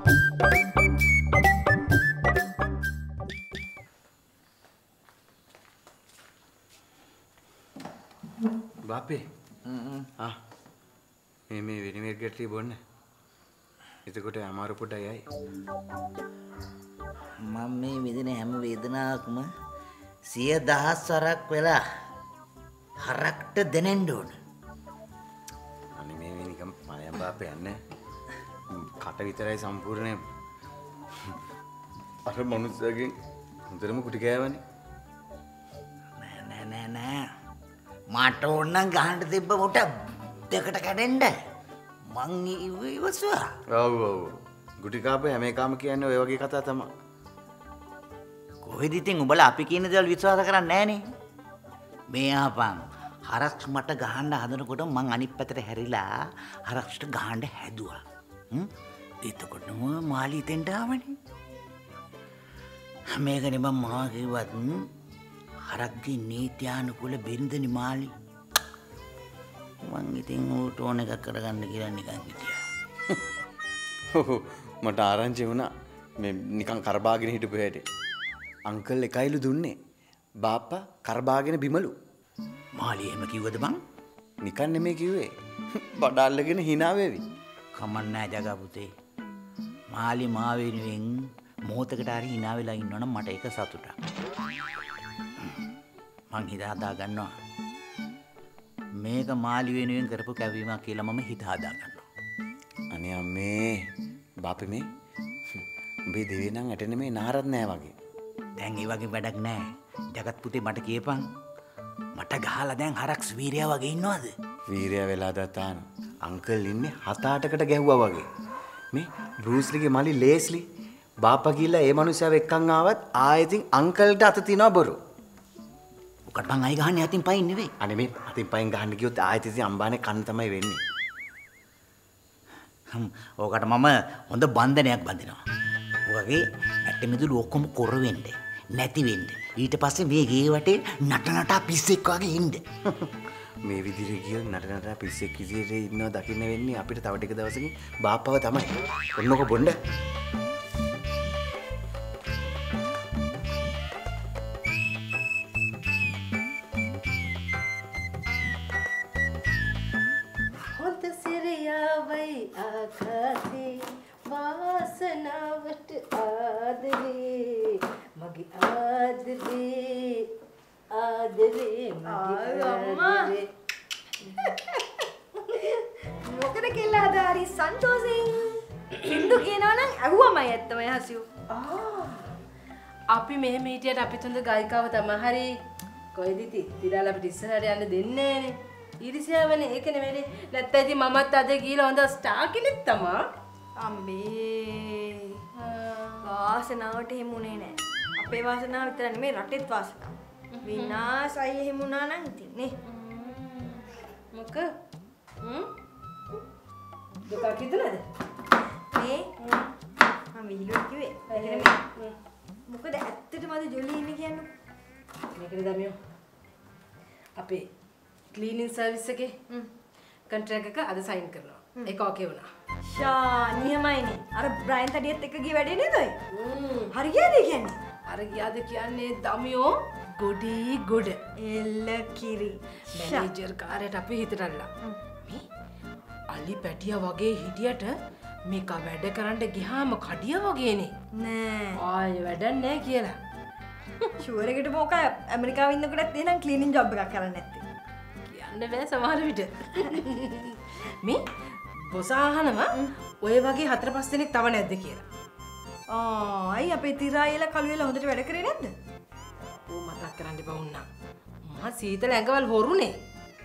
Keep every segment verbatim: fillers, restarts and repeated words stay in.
बापे हाँ මේ මේ වෙනිමෙක් ගැටලි බොන්න. එතකොට අමාරු පොඩයි. මම මේ විදින හැම වේදනාවක්ම සිය දහස් වරක් වෙලා හරක්ට දෙනෙන්න ඕන. අනේ මේ මේ නිකම් මලයන් බාපේ යන්නේ. කට විතරයි සම්පූර්ණයෙන්. අර මනුස්සයගෙන් හොඳටම කුටි කෑවනේ. නෑ නෑ නෑ නෑ. මට ඕන නම් ගහන්න තිබ්බ මොට දෙකට කැඩෙන්න. මං ඉවසුවා. ඔව් ඔව්. ගුටි කාපේ හැම එකම කියන්නේ ඔය වගේ කතා තමයි. කොහෙද ඉතින් උඹලා අපි කියන දේවල් විශ්වාස කරන්නේ නෑනේ. මේ ආපන් හරක්ස් මට ගහන්න හදනකොට මං අනිත් පැත්තට හැරිලා හරක්ස්ට ගහන්න හැදුවා. හ්ම් එතකොටම මාළි තෙන්ට ආවනේ. මේකනේ මම මොනවා කිව්වත් හරක්ගේ නීත්‍යානුකූල බිරිඳනි මාළි. මං ඉතින් ඌට ඕන එකක් කරගන්න කියලා නිකන් හිටියා. ඔව් මට ආරංචි වුණා මේ නිකන් කරබාගෙන හිටපු හැටි. අංකල් එකයිලු දුන්නේ. බාප්පා කරබාගෙන බිමලු. මාළි එහෙම කිව්වද බං? නිකන් නෙමෙයි කිව්වේ. බඩල්ලගෙන hina වෙවි. කමන්නෑ ජගා පුතේ. මාළි මා වෙනුවෙන් මොහොතකට හරි hina වෙලා ඉන්නවනම් මට ඒක සතුටක්. මං හිත හදා ගන්නවා. මේක මාළි වෙනුවෙන් කරපු කැවීමක් කියලා මම හිත හදා ගන්නවා. අනේ අම්මේ බාපේ මේ උඹේ දෙවේ නම් ඇට නෙමෙයි නාරත් නෑ වගේ. දැන් ඒ වගේ වැඩක් නෑ. ජගත් පුතේ මට කියපන්. මට ගහලා දැන් හරක්ස් වීරයා වගේ ඉන්නවද? වීරයා වෙලා දතාන. අංකල් ඉන්නේ හත අටකට ගැහුවා වගේ. මේ බෲස්ලිගේ මලි ලේස්ලි බාප්පා කියලා ඒ මනුස්සයාව එක්කන් ආවත් ආයෙත් අංකල්ට අත තියනවා බොරු. ඔකට මං අය ගහන්නේ අතින් පයින් නෙවෙයි. අනේ මේ අතින් පයින් ගහන්න ගියොත් ආයෙත් ඉතින් අම්බානේ කන්න තමයි වෙන්නේ. හ්ම් ඔකට මම හොඳ බන්ධනයක් බඳිනවා. ඔයගේ ඇට මිදුළු ඔක්කොම කොර වෙන්න නැති වෙන්න. ඊට පස්සේ මේ ගේ වටේ නට නටා පිස්සෙක් වගේ ඉන්න. මේ විදිහට ගියොත් නට නටා පිස්සෙක් විදිහට ඉන්නව දකින්න වෙන්නේ අපිට තව ටික දවසකින් බාප්පව තමයි. ඔන්නක බොන්න. වාසනාවට ආදරේ මගේ ආදරේ ආදරේ මගේ ආදරේ මොකද කියලා හරි සන්තෝෂෙන් හින්දු කියනවා නම් අහුවමයි ඇත්තම හසියු. ආ අපි මෙහෙම හිටියට අපිට හොඳ ගායිකාව තමයි. හරි කොයිද ඉතින් තිරාලා අපිට ඉස්සරහට යන්න දෙන්නේ නෑනේ. ඊර්ෂ්‍යාවනේ ඒක නෙමෙයි. නැත්නම් ඉතින් මමත් අද ගිහලා හොඳ ස්ටාර් කෙනෙක් තමයි. අම්බේ වාසනාවට හිමුනේ නෑ. අපේ වාසනාව විතර නෙමෙයි රටෙත් වාසනාව. විනාසයි හිමුණා නම් ඉතින් නේ. මොක? හ්ම්? දුක කිදුනද? මේ මම විහිළුවක් කිව්වේ. ඒක නෙමෙයි. මොකද ඇත්තටම අද ජොලි ඉන්නේ කියන්නේ. මේකද දමියෝ. අපේ ක්ලීනින් සර්විස් එකේ කොන්ට්‍රැක්ට් එක අද සයින් කරනවා. ඒක ඕකේ වුණා. ෂා නියමයිනේ. අර බ්‍රයන් තඩියත් එක්ක ගිය වැඩේ නේද ඔය? හරි ගියාද කියන්නේ? අර ගියාද කියන්නේ දමියෝ ගොඩි ගොඩ. එල්ල කිරි. මැනේජර් කාර්යයට අපි හිතට අල්ලා. මේ අලි පැටියා වගේ හිටියට මේක වැඩ කරන්න ගියාම කඩිය වගේනේ. නෑ. ආයෙ වැඩක් නෑ කියලා. ෂුවර් එකට මොකක් ඇමරිකාවේ ඉන්නකොටත් එහෙනම් ක්ලීනින් ජොබ් එකක් කරන්න නැත්තේ. කියන්න බෑ සමහර විට. මේ බොස අහනවා ඔය වගේ හතර පහ දෙනෙක් තව නැද්ද කියලා. ආ අයි අපේ තිරායිලා කළුවෙලා හොඳට වැඩ කරේ නැද්ද? ඌ මතක් කරන්න එපා වුණා. මහා සීතල ඇඟවල් හොරුනේ.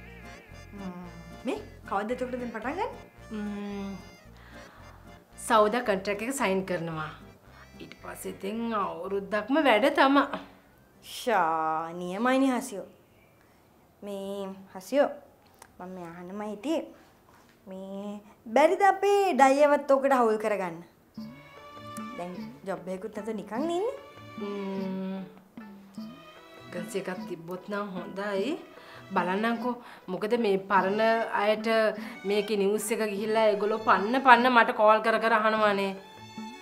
මේ කවද්ද එතකොට දැන් පටන් ගන්න? ම්ම් සෞදා කොන්ට්‍රැක්ට් එක සයින් කරනවා. ඊට පස්සේ ඉතින් අවුරුද්දක්ම වැඩ තමයි. ෂා නියමයිනේ හසියෝ. මේ හසියෝ මම මේ අහන්නම හිටියේ මේ බැරිද අපේ ඩයියවත් ඔකට හවුල් කරගන්න? දැන් ජොබ් එකකුත් නැත නිකන් ඉන්නේ. ම්ම් ගන්සි එකක් තිබ්බොත් නම් හොඳයි. බලන්නම්කෝ මොකද මේ පරණ අයට මේකේ නිවුස් එක ගිහිල්ලා ඒගොල්ලෝ පන්න පන්න මට කෝල් කර කර අහනවානේ.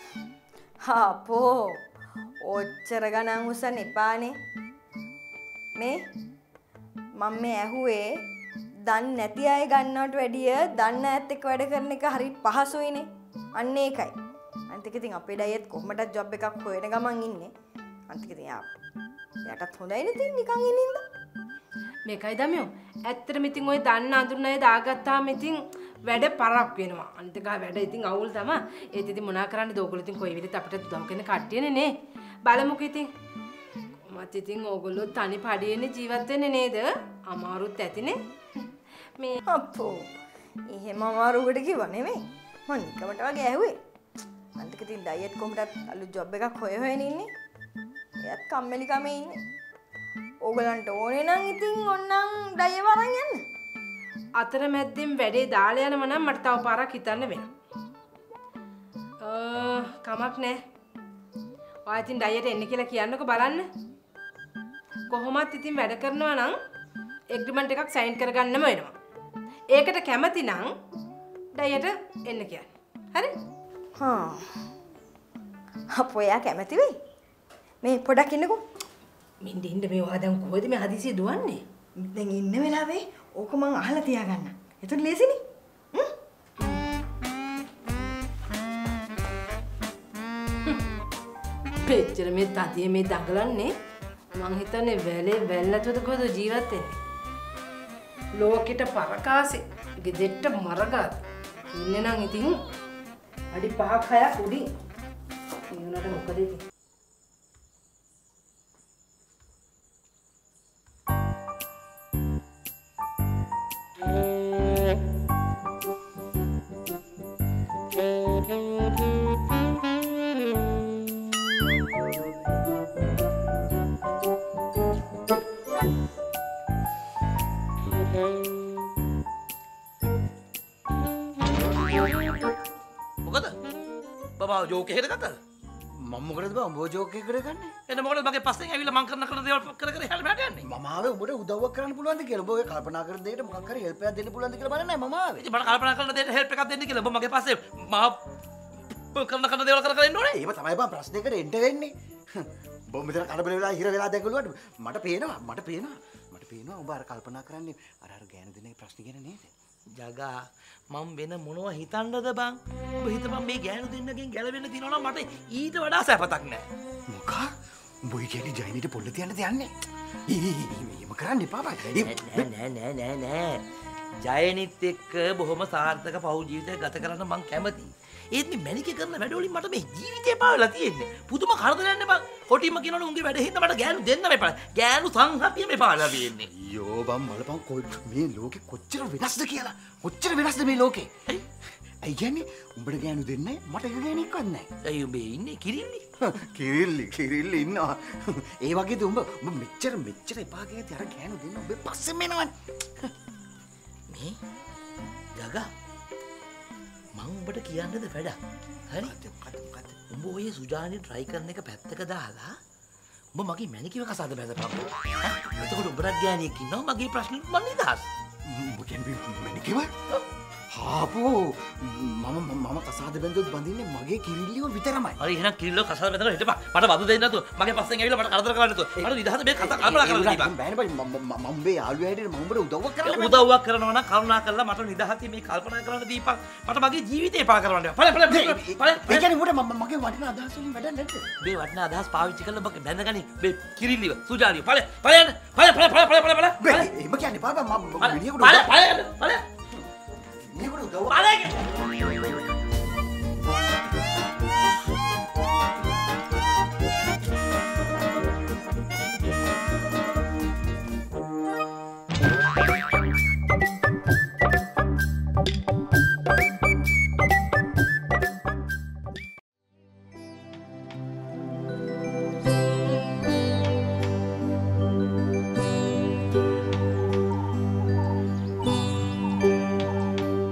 අපෝ ඔච්චර ගණන් උසන්න එපානේ. මේ මම මේ ඇහුවේ දන්නේ නැති අය ගන්නවට වැඩිය දන්න ඇත් එක්ක වැඩ කරන එක හරි පහසුයිනේ. අන්න ඒකයි. අන්තික ඉතින් අපේ ඩයත් කොහමදත් ජොබ් එකක් හොයන ගමන් ඉන්නේ. අන්තික ඉතින් යා යටත් හොඳයි නේ ඉතින් නිකන් ඉන්නින්ද. මේකයි දමියෝ. ඇත්තටම ඉතින් ওই දන්න අඳුරන අය දාගත්තාම ඉතින් වැඩ පරක් වෙනවා. අනිත් එක වැඩ ඉතින් අවුල් තමයි. ඒත් ඉතින් මොනා කරන්නද ඕගොල්ලෝ ඉතින් කොයි විදිහට අපිට උදව් කරන කට්ටියනේ නේ. බලමුකෝ ඉතින්. මත් ඉතින් ඕගොල්ලෝ තනි පඩියේනේ ජීවත් වෙන්නේ නේද? අමාරුත් ඇතිනේ. මේ අපෝ එහෙම අමාරුවට කිව්ව නෙමෙයි. මම නිකමට වගේ ඇහුවේ. අන්තික ඉතින් ඩයට් කොහමදත් අලුත් ජොබ් එකක් හොය හොයන ඉන්නේ. එයත් කම්මැලි කමේ ඉන්නේ. ඕගලන්ට ඕනේ නම් ඉතින් ඕන්නම් ඩය වරන් යන්න. අතරමැද්දෙන් වැඩේ දාලා යනම නම් මට තව පාරක් හිතන්න වෙනවා. අ කමක් නැහැ. ඔයා ඉතින් ඩයට් එන්න කියලා කියන්නකෝ බලන්න. කොහොමත් ඉතින් වැඩ කරනවා නම් එග්‍රීමන්ට් එකක් සයින් කරගන්නම වෙනවා. ඒකට කැමති නම් ඩයට් එන්න කියන්න. හරි? හා. අපෝ එයා කැමති වෙයි. මේ පොඩක් ඉන්නකෝ. මින්ද ඉන්න මේ ඔයා දැන් කොහෙද මේ හදිසිය දුවන්නේ? දැන් ඉන්න වෙලාවේ ඕක මං අහලා තියාගන්න. එතකොට ලේසිනේ. පෙච්චර මේ තතිය මේ දඟලන්නේ මං හිතන්නේ වැලේ වැල්ලතුද කොහොද ජීවත් වෙන්නේ. ලෝකෙට පරකාසේ ගෙදෙට්ට මරගාත. ඉන්නේ නම් ඉතින් අඩි පහක් හයක් උඩින්. ඒ උනට මොකද ඉතින්? බබා ජෝක් එකකට ගත්තද? මම මොකටද බා උඹ ජෝක් එකකට ගන්නේ? එන්න මොකටද මගේ පස්සෙන් ඇවිල්ලා මං කරන කරන දේවල් කර කර හැලමට යන්නේ? මම ආවේ උඹට උදව්වක් කරන්න පුළුවන්ද කියලා. උඹ ඔය කල්පනා කරන දෙයට මොකක් හරි හෙල්ප් එකක් දෙන්න පුළුවන්ද කියලා බලන්නයි මම ආවේ. ඉතින් මට කල්පනා කරන දේට හෙල්ප් එකක් දෙන්න කියලා ඔබ මගේ පස්සේ මම කරන කරන දේවල් කර කර ඉන්න ඕනේ. ඒව තමයි බා ප්‍රශ්නයකට එන්න වෙන්නේ. උඹ මෙතන කලබල වෙලා හිර වෙලා දැකලුවට මට පේනවා මට පේනවා මට පේනවා උඹ අර කල්පනා කරන්නේ අර අර ගෑනු දෙන්නේ ප්‍රශ්න ගැන නේද? ජගා මම වෙන මොනවා හිතන්නද බං? ඔබ හිතපන් මේ ගෑනු දෙන්නගෙන් ගැලවෙන්න තියනවා නම් මට ඊට වඩා සැපතක් නැහැ. මොකා? උඹ ඔය කියන්නේ ජයිනිට පොල්ල තියන්නද යන්නේ? එහෙම කරන්න එපා බා. නෑ නෑ නෑ නෑ නෑ. ජයනිත් එක්ක බොහොම සාර්ථක පෞල් ජීවිතයක් ගත කරන්න මං කැමතියි. ඒත් මේ මැනිකේ කරන වැඩවලින් මට මේ ජීවිතේ පාවෙලා තියෙන්නේ. පුදුම කරදරයක් නේ බං. කොටිම කියනවනේ උන්ගේ වැඩ හින්දා මට ගෑනු දෙන්න මෙපා. ගෑනු සංහතිය මේ පාවෙලා තියෙන්නේ. අයියෝ බං බලපන් කොයි මේ ලෝකෙ කොච්චර වෙනස්ද කියලා. කොච්චර වෙනස්ද මේ ලෝකේ? ඇයි කියන්නේ උඹට ගෑනු දෙන්නේ මට එක ගෑණියෙක්වත් නැහැ. ඇයි උඹේ ඉන්නේ කිරිල්ලි? කිරිල්ලි කිරිල්ලි ඉන්නවා. ඒ වගේද උඹ උඹ මෙච්චර මෙච්චර එපා කියති අර ගෑනු දෙන්න උඹ පස්සෙම එනවනේ. මේ ජගා මං උඹට කියන්නද වැඩක්? හරි? මොකද්ද මොකද්ද? උඹ ඔය සුජානි try කරන එක පැත්තක දාලා උඹ මගේ මැනිකේව කසාද බැඳපන්. එතකොට උඹට ගෑණියෙක් ඉන්නවා මගේ ප්‍රශ්නෙට මං නිදහස්. උඹ කියන්නේ මැනිකේව? හාපෝ මම මම කසාද බැඳුත් බඳින්නේ මගේ කිරිල්ලිව විතරමයි. හරි එහෙනම් කිරිල්ලෝ කසාද බැඳලා හිටපන්. මට වද දෙන්න නැතුව මගේ පස්සෙන් ඇවිල්ලා මට කරදර කරන්න නැතුව. මට නිදහස මේ කතා කල්පනා කරන්න දීපන්. බෑනේ බයි මම මම උඹේ යාළුවා හැටියට මම උඹට උදව්වක් කරන්න බෑ. උදව්වක් කරනවා නම් කරුණා කරලා මට නිදහසින් මේ කල්පනා කරන්න දීපන්. මට මගේ ජීවිතේ එපා කරවන්න. ඵල ඵල ඵල ඒ කියන්නේ උඹට මම මගේ වටිනා අදහස් වලින් වැඩක් නැද්ද? මේ වටිනා අදහස් පාවිච්චි කරලා මගේ බැඳගනි මේ කිරිල්ලිව සුජානිව. ඵල ඵල යන්න. ඵල ඵල ඵල ඵල ඵල ඵල. එහෙම කියන්නේ බා මම මිනිහෙකුට ඵල ඵල යන්න. ඵල මිනිහෙකුට උදව්වක් ඵල